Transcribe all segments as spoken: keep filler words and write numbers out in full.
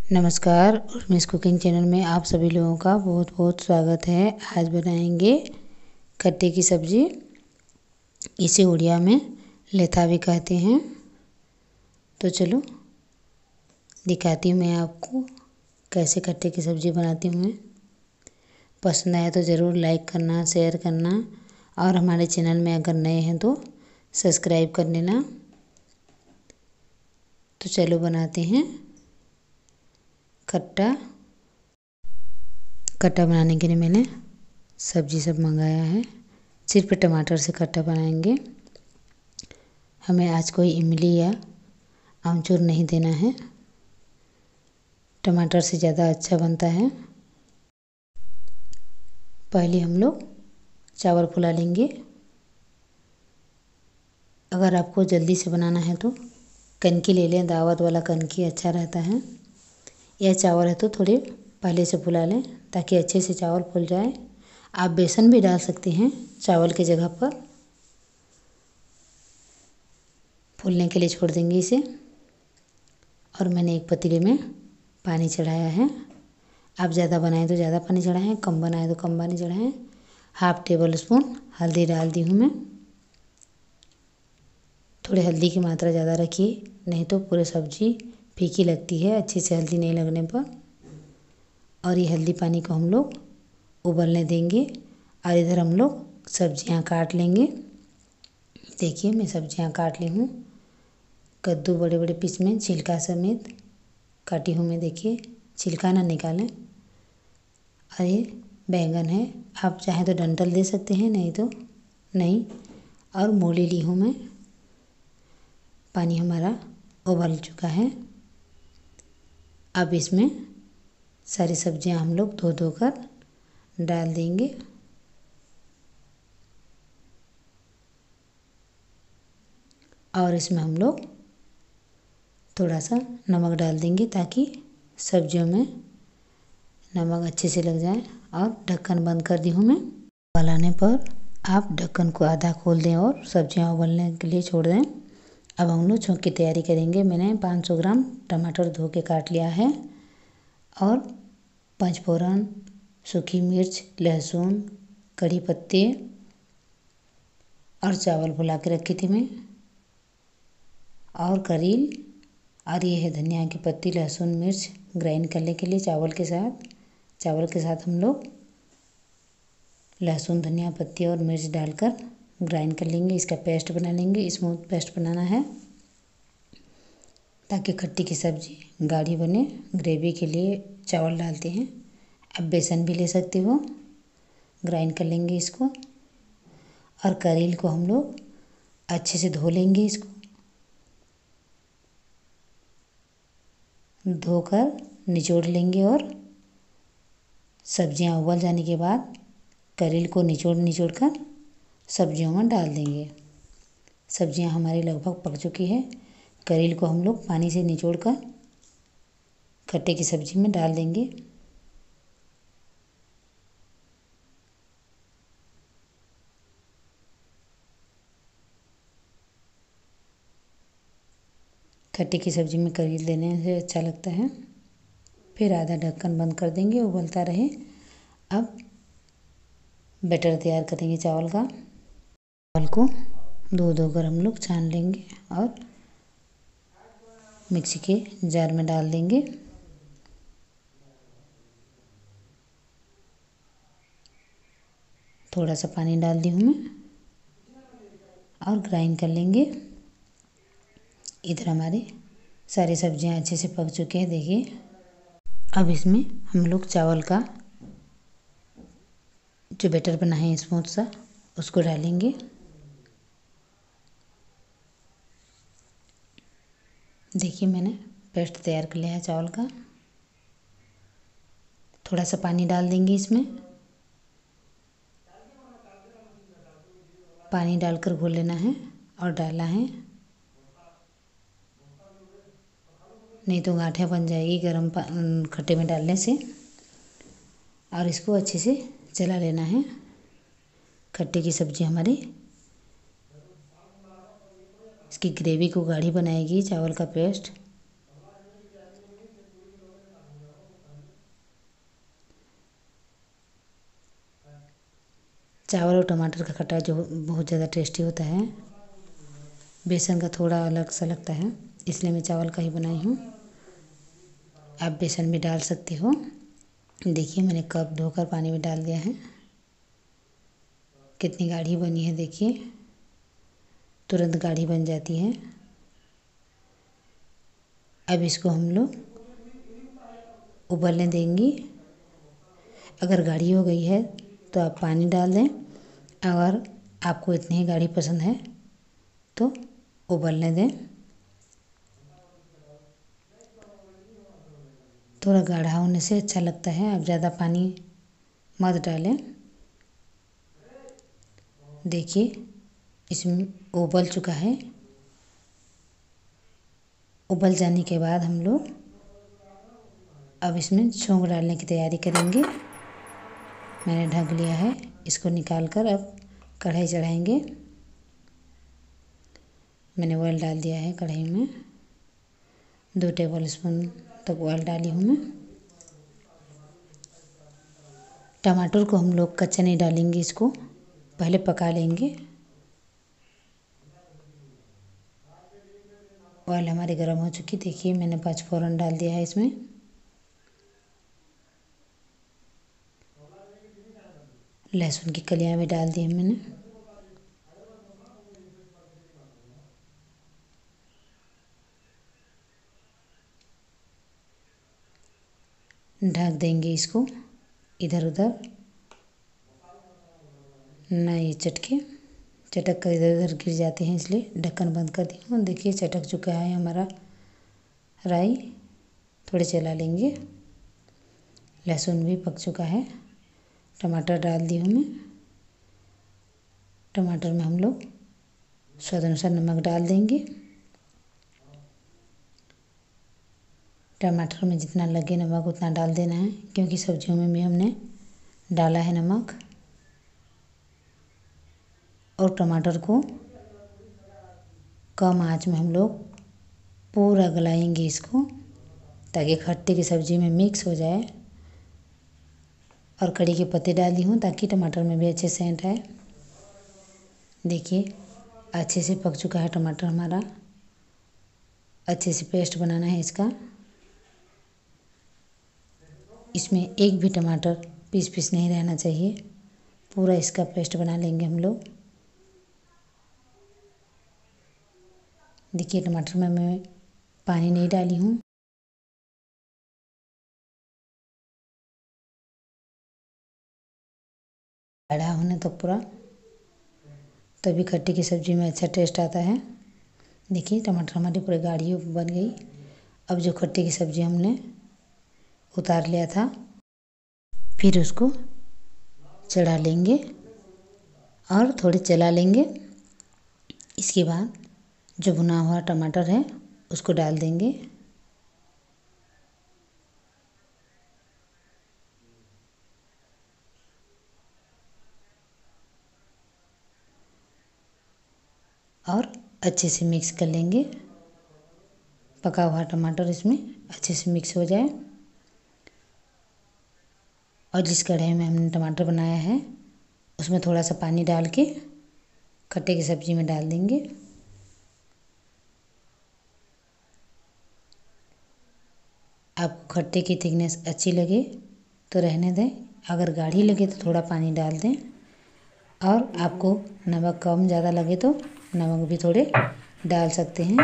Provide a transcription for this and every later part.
नमस्कार, उर्मिस cooking channel में आप सभी लोगों का बहुत बहुत स्वागत है। आज बनाएंगे खट्टे की सब्ज़ी। इसे उड़िया में लेथा भी कहते हैं। तो चलो दिखाती हूँ मैं आपको कैसे खट्टे की सब्ज़ी बनाती हूँ मैं। पसंद आए तो ज़रूर लाइक करना, शेयर करना और हमारे चैनल में अगर नए हैं तो सब्सक्राइब कर लेना। तो चलो बनाते हैं खट्टा। खट्टा बनाने के लिए मैंने सब्ज़ी सब मंगाया है। सिर्फ टमाटर से खट्टा बनाएंगे। हमें आज कोई इमली या आमचूर नहीं देना है। टमाटर से ज़्यादा अच्छा बनता है। पहले हम लोग चावल फुला लेंगे। अगर आपको जल्दी से बनाना है तो कनकी ले लें, दावत वाला कनकी अच्छा रहता है। यह चावल है तो थोड़े पहले से फुला लें ताकि अच्छे से चावल फूल जाए। आप बेसन भी डाल सकते हैं चावल की जगह पर। फूलने के लिए छोड़ देंगे इसे। और मैंने एक पतीले में पानी चढ़ाया है। आप ज़्यादा बनाएं तो ज़्यादा पानी चढ़ाएं, कम बनाएं तो कम पानी चढ़ाएं। हाफ टेबल स्पून हल्दी डाल दी हूँ मैं। थोड़ी हल्दी की मात्रा ज़्यादा रखिए, नहीं तो पूरी सब्ज़ी फीकी लगती है अच्छे से हल्दी नहीं लगने पर। और ये हल्दी पानी को हम लोग उबलने देंगे। और इधर हम लोग सब्जियां काट लेंगे। देखिए मैं सब्जियां काट ली हूँ। कद्दू बड़े बड़े पीस में छिलका समेत काटी हूँ मैं। देखिए छिलका ना निकालें। और ये बैंगन है, आप चाहें तो डंठल दे सकते हैं, नहीं तो नहीं। और मूली ली हूँ मैं। पानी हमारा उबल चुका है। अब इसमें सारी सब्जियां हम लोग धो धो कर डाल देंगे। और इसमें हम लोग थोड़ा सा नमक डाल देंगे ताकि सब्जियों में नमक अच्छे से लग जाए। और ढक्कन बंद कर दी हूँ मैं। उबाल आने पर आप ढक्कन को आधा खोल दें और सब्जियां उबलने के लिए छोड़ दें। अब हम लोग छौंक की तैयारी करेंगे। मैंने पाँच सौ ग्राम टमाटर धो के काट लिया है। और पंचफोरन, सूखी मिर्च, लहसुन, कड़ी पत्ते और चावल फुला के रखी थी मैं, और करील। और ये है धनिया की पत्ती, लहसुन, मिर्च ग्राइंड करने के लिए चावल के साथ। चावल के साथ हम लोग लहसुन, धनिया पत्ती और मिर्च डालकर ग्राइंड कर लेंगे। इसका पेस्ट बना लेंगे। स्मूथ पेस्ट बनाना है ताकि खट्टी की सब्ज़ी गाढ़ी बने। ग्रेवी के लिए चावल डालते हैं। अब बेसन भी ले सकते हो। ग्राइंड कर लेंगे इसको। और करेल को हम लोग अच्छे से धो लेंगे। इसको धोकर निचोड़ लेंगे। और सब्जियां उबल जाने के बाद करेल को निचोड़ निचोड़ कर सब्जियों में डाल देंगे। सब्जियां हमारी लगभग पक चुकी है। करेल को हम लोग पानी से निचोड़ कर खट्टे की सब्ज़ी में डाल देंगे। खट्टे की सब्ज़ी में करेल देने से अच्छा लगता है। फिर आधा ढक्कन बंद कर देंगे, उबलता रहे। अब बैटर तैयार करेंगे चावल का। चावल को दो दो कर हम लोग छान लेंगे और मिक्सी के जार में डाल देंगे। थोड़ा सा पानी डाल दी हूँ मैं और ग्राइंड कर लेंगे। इधर हमारे सारी सब्जियां अच्छे से पक चुके हैं। देखिए अब इसमें हम लोग चावल का जो बैटर बना है स्मूथ सा, उसको डालेंगे। देखिए मैंने पेस्ट तैयार कर लिया है चावल का। थोड़ा सा पानी डाल देंगे इसमें। पानी डालकर घोल लेना है और डालना है, नहीं तो गांठें बन जाएगी गर्म खट्टे में डालने से। और इसको अच्छे से चला लेना है। खट्टे की सब्ज़ी हमारी इसकी ग्रेवी को गाढ़ी बनाएगी चावल का पेस्ट। चावल और टमाटर का खट्टा जो बहुत ज़्यादा टेस्टी होता है। बेसन का थोड़ा अलग सा लगता है, इसलिए मैं चावल का ही बनाई हूँ। आप बेसन भी डाल सकते हो। देखिए मैंने कप धोकर पानी में डाल दिया है। कितनी गाढ़ी बनी है देखिए, तुरंत गाढ़ी बन जाती है। अब इसको हम लोग उबलने देंगे। अगर गाढ़ी हो गई है तो आप पानी डाल दें, अगर आपको इतनी ही गाढ़ी पसंद है तो उबलने दें। थोड़ा गाढ़ा होने से अच्छा लगता है, आप ज़्यादा पानी मत डालें। देखिए इसमें उबल चुका है। उबल जाने के बाद हम लोग अब इसमें छोंक डालने की तैयारी करेंगे। मैंने ढक लिया है, इसको निकाल कर अब कढ़ाई चढ़ाएंगे। मैंने ऑयल डाल दिया है कढ़ाई में, दो टेबल स्पून तक ऑयल डाली हूँ मैं। टमाटर को हम लोग कच्चा नहीं डालेंगे, इसको पहले पका लेंगे। ऑयल हमारी गर्म हो चुकी, देखिए मैंने पाँच फोरन डाल दिया है इसमें। लहसुन की कलियां भी डाल दी है मैंने। ढक देंगे इसको, इधर उधर ना ये चटके चटक कर इधर उधर गिर जाते हैं, इसलिए ढक्कन बंद कर दी हूँ। देखिए चटक चुका है हमारा राई, थोड़े चला लेंगे। लहसुन भी पक चुका है। टमाटर डाल दी हूँ मैं। टमाटर में हम लोग स्वाद अनुसार नमक डाल देंगे। टमाटर में जितना लगे नमक उतना डाल देना है, क्योंकि सब्जियों में भी हमने डाला है नमक। और टमाटर को कम आंच में हम लोग पूरा गलाएंगे इसको, ताकि खट्टे की सब्ज़ी में मिक्स हो जाए। और कड़ी के पत्ते डाल दी हूँ ताकि टमाटर में भी अच्छे सेंट आए। देखिए अच्छे से पक चुका है टमाटर हमारा। अच्छे से पेस्ट बनाना है इसका। इसमें एक भी टमाटर पीस पीस नहीं रहना चाहिए, पूरा इसका पेस्ट बना लेंगे हम लोग। देखिए टमाटर में मैं पानी नहीं डाली हूँ। गाढ़ा होने तक पूरा, तभी खट्टी की सब्ज़ी में अच्छा टेस्ट आता है। देखिए टमाटर हमारी पूरी गाढ़ी बन गई। अब जो खट्टी की सब्ज़ी हमने उतार लिया था, फिर उसको चढ़ा लेंगे और थोड़ी चला लेंगे। इसके बाद जो भुना हुआ टमाटर है उसको डाल देंगे। और अच्छे से मिक्स कर लेंगे। पका हुआ टमाटर इसमें अच्छे से मिक्स हो जाए। और जिस कढ़ाई में हमने टमाटर बनाया है उसमें थोड़ा सा पानी डाल के खट्टे की सब्ज़ी में डाल देंगे। आपको खट्टे की थिकनेस अच्छी लगे तो रहने दें, अगर गाढ़ी लगे तो थोड़ा पानी डाल दें। और आपको नमक कम ज़्यादा लगे तो नमक भी थोड़े डाल सकते हैं।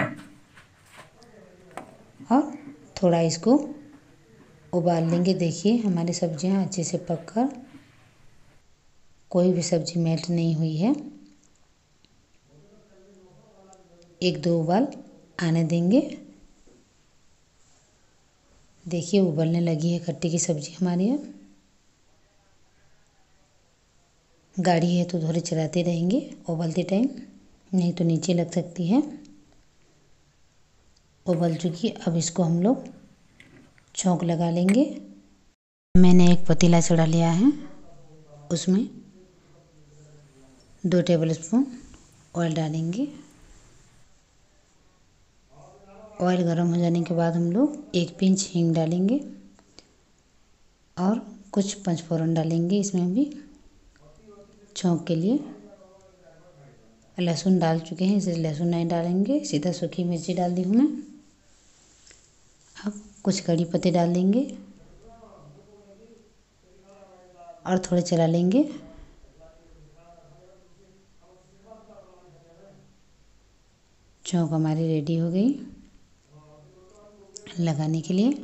और थोड़ा इसको उबाल लेंगे। देखिए हमारी सब्जियां अच्छे से पककर कोई भी सब्ज़ी मेल्ट नहीं हुई है। एक दो उबाल आने देंगे। देखिए उबलने लगी है खट्टी की सब्ज़ी हमारी। अब गाढ़ी है तो थोड़े चलाते रहेंगे उबलते टाइम, नहीं तो नीचे लग सकती है। उबल चुकी, अब इसको हम लोग छोंक लगा लेंगे। मैंने एक पतीला चढ़ा लिया है, उसमें दो टेबल स्पून ऑयल डालेंगे। ऑयल गर्म हो जाने के बाद हम लोग एक पिंच हींग डालेंगे और कुछ पंचफोरन डालेंगे इसमें भी। छौंक के लिए लहसुन डाल चुके हैं, इसलिए लहसुन नहीं डालेंगे, सीधा सूखी मिर्ची डाल दी हूँ मैं। अब कुछ कड़ी पत्ते डाल देंगे और थोड़ा चला लेंगे। छौंक हमारी रेडी हो गई लगाने के लिए।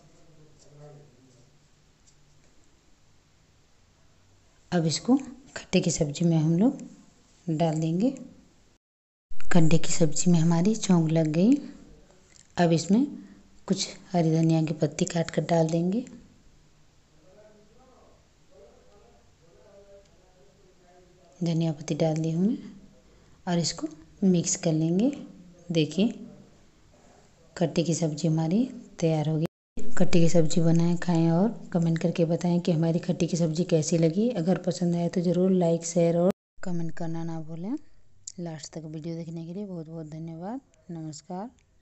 अब इसको खट्टे की सब्ज़ी में हम लोग डाल देंगे। खट्टे की सब्ज़ी में हमारी छौंक लग गई। अब इसमें कुछ हरी धनिया की पत्ती काट कर डाल देंगे। धनिया पत्ती डाल दी हूँ मैं और इसको मिक्स कर लेंगे। देखिए खट्टे की सब्ज़ी हमारी तैयार हो गई। खट्टे की सब्ज़ी बनाएं, खाएं और कमेंट करके बताएं कि हमारी खट्टे की सब्ज़ी कैसी लगी। अगर पसंद आए तो ज़रूर लाइक शेयर और कमेंट करना ना भूलें। लास्ट तक वीडियो देखने के लिए बहुत बहुत धन्यवाद। नमस्कार।